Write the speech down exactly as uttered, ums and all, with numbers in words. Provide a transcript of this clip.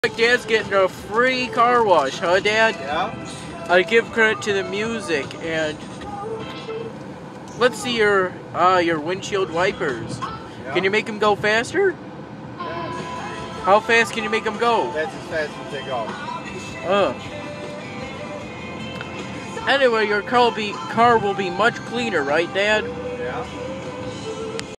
Like Dad's getting a free car wash, huh, Dad? Yeah. I give credit to the music, and let's see your uh, your windshield wipers. Yeah. Can you make them go faster? Yeah. How fast can you make them go? That's as fast as they go. Uh. Anyway, your car will be car will be much cleaner, right, Dad?